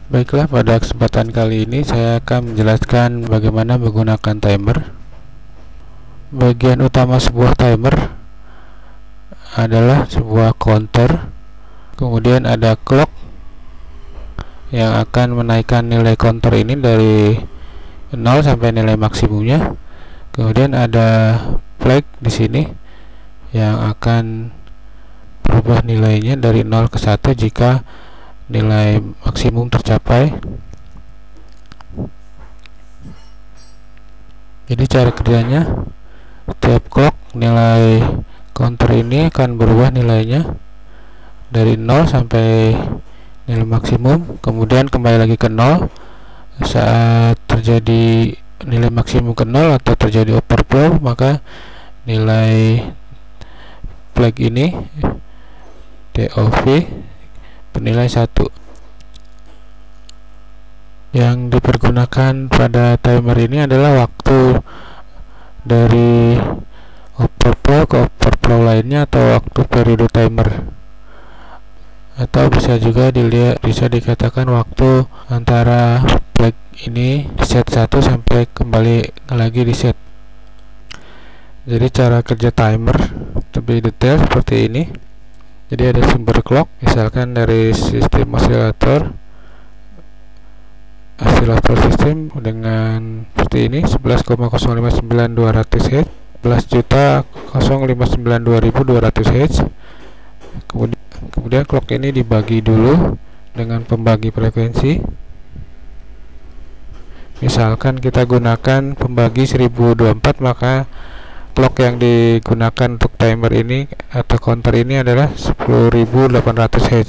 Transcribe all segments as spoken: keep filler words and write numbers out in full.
Baiklah, pada kesempatan kali ini saya akan menjelaskan bagaimana menggunakan timer. Bagian utama sebuah timer adalah sebuah counter, kemudian ada clock yang akan menaikkan nilai counter ini dari nol sampai nilai maksimumnya. Kemudian ada flag di sini yang akan berubah nilainya dari nol ke satu jika nilai maksimum tercapai. Jadi cara kerjanya, setiap clock nilai counter ini akan berubah nilainya dari nol sampai nilai maksimum, kemudian kembali lagi ke nol saat terjadi nilai maksimum ke nol atau terjadi overflow, maka nilai flag ini T O V bernilai satu. Yang dipergunakan pada timer ini adalah waktu dari overflow ke overflow lainnya atau waktu periode timer, atau bisa juga dilihat bisa dikatakan waktu antara flag ini di set satu sampai kembali lagi di set. Jadi cara kerja timer lebih detail seperti ini. Jadi ada sumber clock, misalkan dari sistem osilator osilator sistem dengan seperti ini sebelas koma nol lima sembilan dua ratus Hz, sebelas juta nol lima sembilan dua ribu dua ratus Hz. Kemudian kemudian clock ini dibagi dulu dengan pembagi frekuensi. Misalkan kita gunakan pembagi seribu dua puluh empat, maka clock yang digunakan untuk timer ini atau counter ini adalah sepuluh ribu delapan ratus Hz.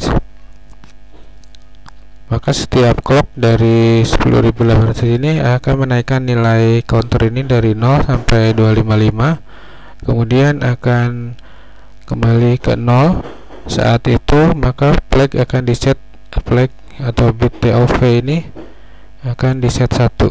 Maka setiap clock dari sepuluh ribu delapan ratus ini akan menaikkan nilai counter ini dari nol sampai dua ratus lima puluh lima, kemudian akan kembali ke nol. Saat itu maka flag akan di set, flag atau bit T O V ini akan di set satu.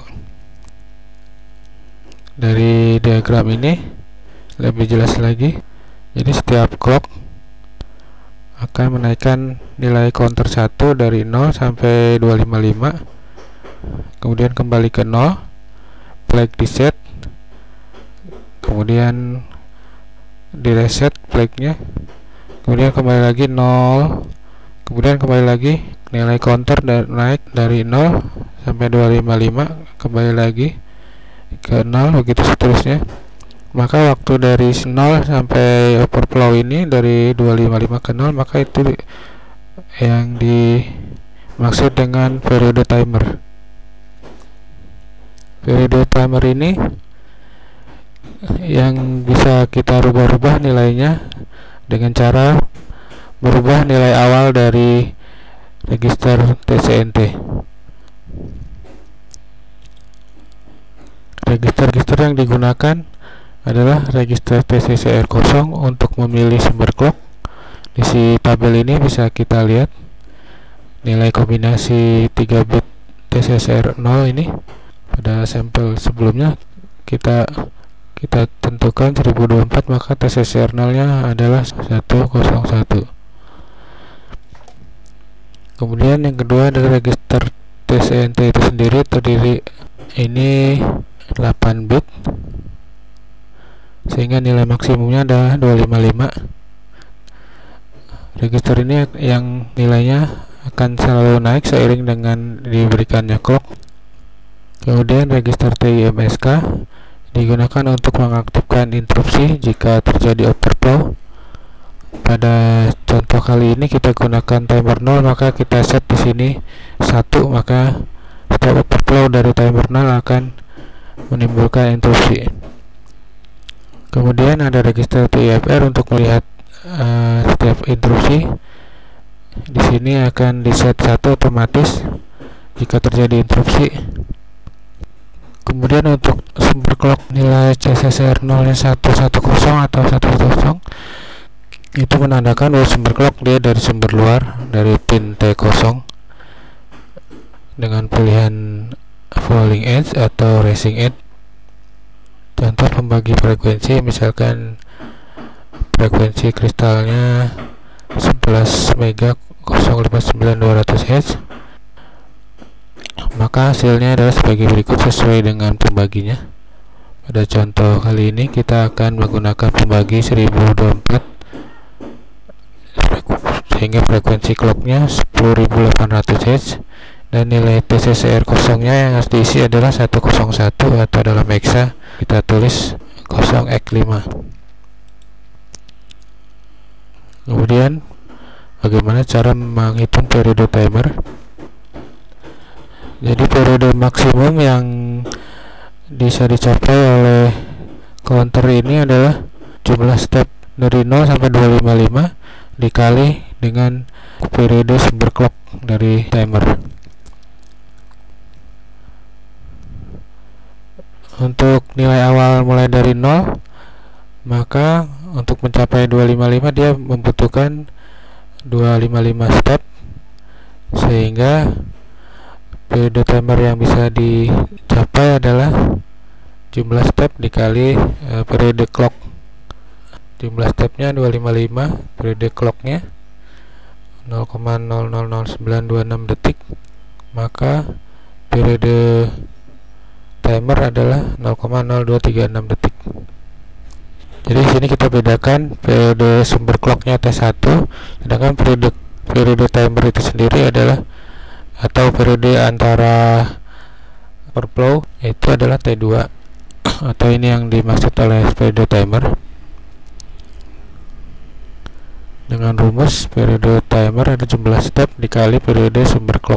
Dari diagram ini lebih jelas lagi. Jadi setiap clock akan menaikkan nilai counter satu dari nol sampai dua ratus lima puluh lima, kemudian kembali ke nol, flag di set, kemudian di reset flagnya, kemudian kembali lagi nol, kemudian kembali lagi nilai counter dan naik dari nol sampai dua ratus lima puluh lima, kembali lagi ke nol, begitu seterusnya. Maka waktu dari nol sampai overflow ini dari dua ratus lima puluh lima ke nol, maka itu yang dimaksud dengan periode timer. Periode timer ini yang bisa kita rubah-rubah nilainya dengan cara merubah nilai awal dari register T C N T. Register-register yang digunakan adalah register T C C R nol untuk memilih sumber clock. Di si tabel ini bisa kita lihat nilai kombinasi tiga bit T C C R nol ini. Pada sampel sebelumnya kita kita tentukan seribu dua puluh empat, maka T C C R nol nya adalah seratus satu. Kemudian yang kedua adalah register T C N T itu sendiri, terdiri ini delapan bit, sehingga nilai maksimumnya adalah dua ratus lima puluh lima. Register ini yang nilainya akan selalu naik seiring dengan diberikannya clock. Kemudian register T I M S K digunakan untuk mengaktifkan interupsi jika terjadi overflow. Pada contoh kali ini kita gunakan timer nol, maka kita set di sini satu, maka setiap overflow dari timer nol akan menimbulkan interupsi. Kemudian ada register T I F R untuk melihat uh, setiap interupsi. Di sini akan di set satu otomatis jika terjadi interupsi. Kemudian untuk sumber clock nilai C C C R nol nya seratus atau seratus itu menandakan bahwa sumber clock dia dari sumber luar, dari pin T nol dengan pilihan falling edge atau rising edge. Contoh pembagi frekuensi, misalkan frekuensi kristalnya sebelas mega nol lima sembilan dua ratus Hz, Maka hasilnya adalah sebagai berikut sesuai dengan pembaginya. Pada contoh kali ini kita akan menggunakan pembagi seribu dua puluh empat sehingga frekuensi clocknya sepuluh ribu delapan ratus hertz dan nilai T C C R kosongnya yang harus diisi adalah seratus satu atau dalam hexa kita tulis nol x lima. Kemudian bagaimana cara menghitung periode timer? Jadi periode maksimum yang bisa dicapai oleh counter ini adalah jumlah step dari nol sampai dua ratus lima puluh lima dikali dengan periode sumber clock dari timer. Untuk nilai awal mulai dari nol, maka untuk mencapai dua ratus lima puluh lima dia membutuhkan dua ratus lima puluh lima step, sehingga periode timer yang bisa dicapai adalah jumlah step dikali e, periode clock. Jumlah stepnya dua ratus lima puluh lima, periode clocknya nol koma nol nol nol sembilan dua enam detik, maka periode timer adalah nol koma nol dua tiga enam detik. Jadi di sini kita bedakan periode sumber clocknya T satu, sedangkan periode periode timer itu sendiri adalah atau periode antara overflow itu adalah T dua atau ini yang dimaksud oleh periode timer. Dengan rumus periode timer ada jumlah step dikali periode sumber clock.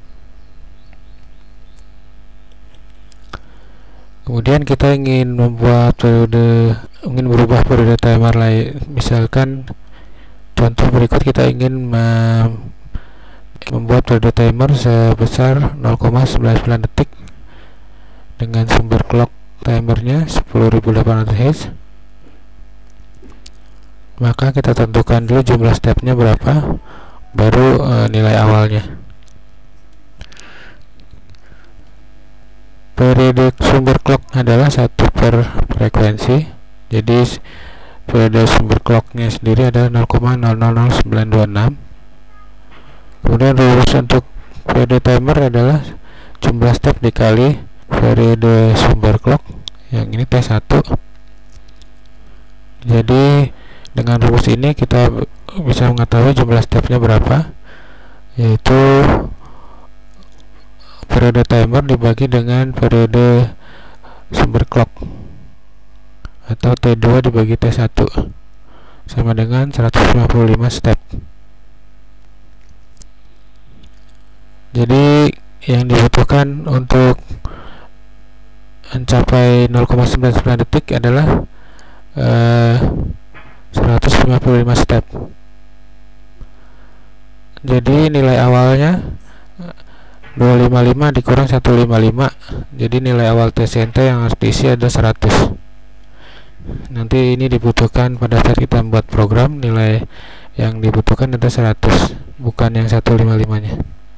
Kemudian kita ingin membuat periode, ingin berubah periode timer lain. Misalkan contoh berikut, kita ingin mem membuat periode timer sebesar nol koma sembilan sembilan detik dengan sumber clock timernya sepuluh ribu delapan ratus hertz. Maka kita tentukan dulu jumlah stepnya berapa, baru e, nilai awalnya. Periode sumber clock adalah satu per frekuensi, jadi periode sumber clocknya sendiri adalah nol koma nol nol nol sembilan dua enam. Kemudian rumus untuk periode timer adalah jumlah step dikali periode sumber clock, yang ini T satu. Jadi dengan rumus ini kita bisa mengetahui jumlah stepnya berapa, yaitu periode timer dibagi dengan periode sumber clock atau T dua dibagi T satu sama dengan seratus lima puluh lima step. Jadi yang dibutuhkan untuk mencapai nol koma sembilan sembilan detik adalah eh, seratus lima puluh lima step. Jadi nilai awalnya dua ratus lima puluh lima dikurang seratus lima puluh lima, jadi nilai awal T C N T yang harus diisi ada seratus. Nanti ini dibutuhkan pada saat kita membuat program, nilai yang dibutuhkan ada seratus, bukan yang seratus lima puluh lima nya.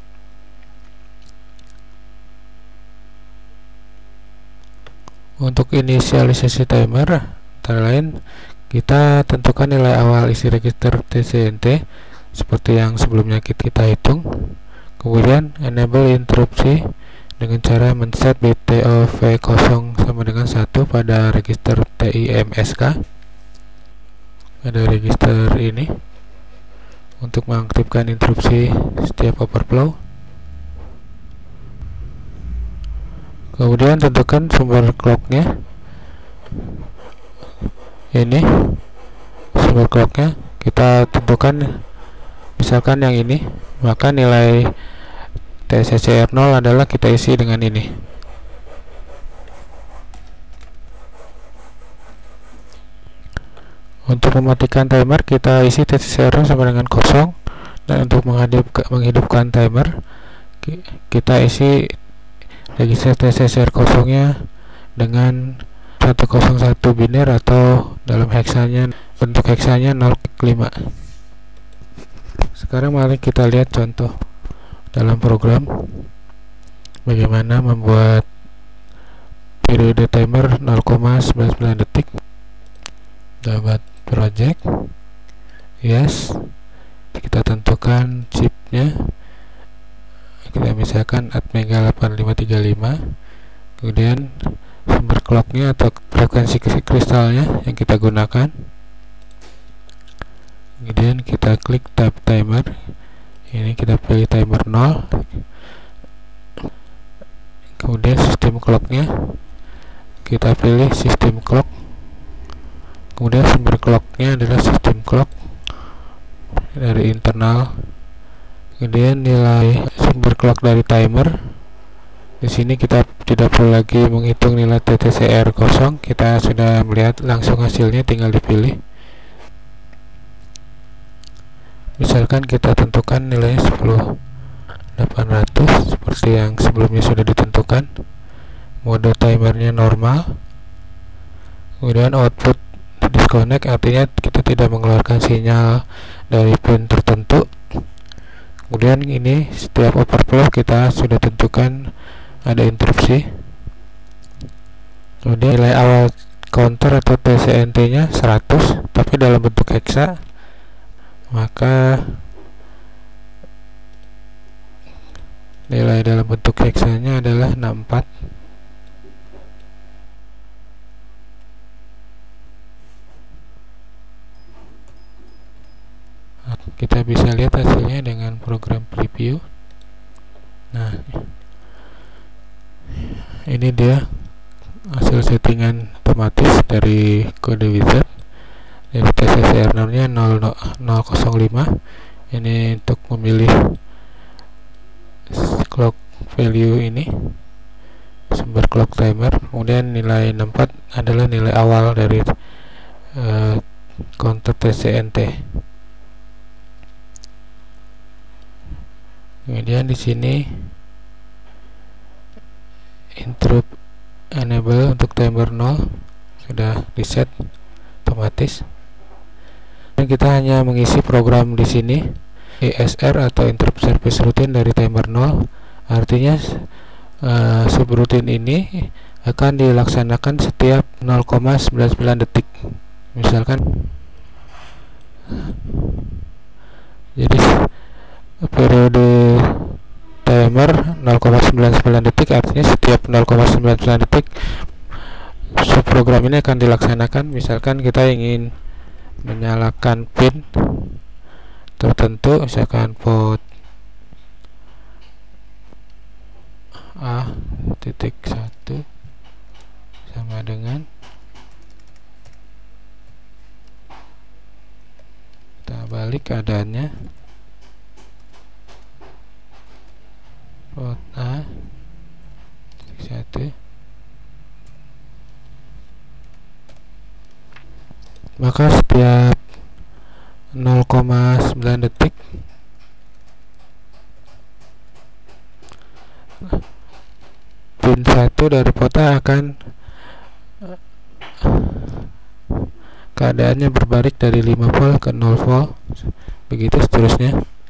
Untuk inisialisasi timer, antara lain kita tentukan nilai awal isi register T C N T seperti yang sebelumnya kita hitung. Kemudian enable interupsi dengan cara men-set B T O V nol sama dengan satu pada register T I M S K, pada register ini, untuk mengaktifkan interupsi setiap overflow. Kemudian tentukan sumber clocknya, ini sumber clocknya kita tentukan misalkan yang ini, maka nilai T C C R nol adalah kita isi dengan ini. Untuk mematikan timer kita isi T C C R nol sama dengan kosong, dan untuk menghidupkan timer kita isi register T C C R kosongnya dengan seratus satu biner atau dalam heksanya, bentuk heksanya nol lima. Sekarang mari kita lihat contoh dalam program bagaimana membuat periode timer nol koma sembilan sembilan detik. Dapat project, yes, kita tentukan chipnya, kita misalkan Atmega delapan lima tiga lima, kemudian sumber clocknya atau frekuensi kristalnya yang kita gunakan, kemudian kita klik tab timer. Ini kita pilih timer nol, kemudian sistem clocknya kita pilih sistem clock, kemudian sumber clocknya adalah sistem clock dari internal, kemudian nilai sumber clock dari timer. Di sini kita tidak perlu lagi menghitung nilai T T C R kosong, kita sudah melihat langsung hasilnya, tinggal dipilih. Misalkan kita tentukan nilainya sepuluh delapan ratus seperti yang sebelumnya sudah ditentukan. Mode timernya normal, kemudian output disconnect, artinya kita tidak mengeluarkan sinyal dari pin tertentu. Kemudian ini setiap overflow kita sudah tentukan ada interupsi. Kemudian nilai awal counter atau T C N T nya seratus tapi dalam bentuk hexa, maka nilai dalam bentuk heksanya adalah enam puluh empat. Kita bisa lihat hasilnya dengan program preview. Nah, ini dia hasil settingan otomatis dari kode wizard. Jadi T C C R nya nol nol nol lima. Ini untuk memilih clock value ini, sumber clock timer. Kemudian nilai enam puluh empat adalah nilai awal dari uh, counter T C N T. Kemudian di sini interrupt enable untuk timer nol sudah reset otomatis. Dan kita hanya mengisi program di sini I S R atau interrupt service routine dari timer nol. Artinya uh, subroutine ini akan dilaksanakan setiap nol koma sembilan sembilan detik. Misalkan jadi periode timer nol koma sembilan sembilan detik, artinya setiap nol koma sembilan sembilan detik subprogram ini akan dilaksanakan. Misalkan kita ingin menyalakan pin tertentu, misalkan port A titik satu sama dengan, kita balik keadaannya, port A titik satu, maka setiap nol koma sembilan detik pin satu dari port A akan keadaannya berbalik dari lima volt ke nol volt, begitu seterusnya.